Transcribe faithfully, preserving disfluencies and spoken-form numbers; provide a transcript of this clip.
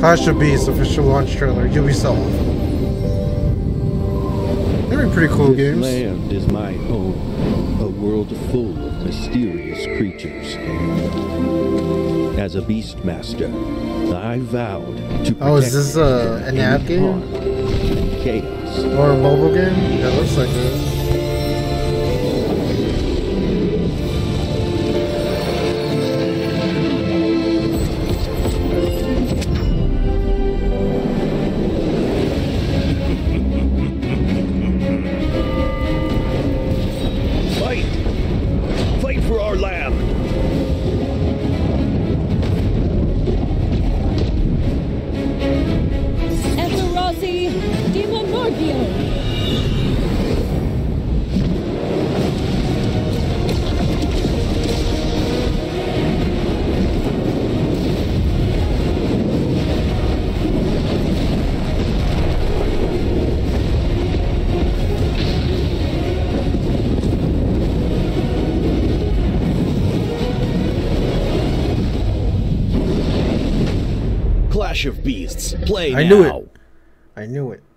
Clash of Beasts official launch trailer. Ubisoft. They're pretty cool this games. Land is my home, a world full of mysterious creatures. As a beastmaster, I vowed to protect Oh, is this uh, an app any game? harm and chaos. Or a mobile game? Yeah, it looks like it. Fight! Fight for our land! Etherosi Demonorgio! Clash of Beasts. Play I now. knew it. I knew it.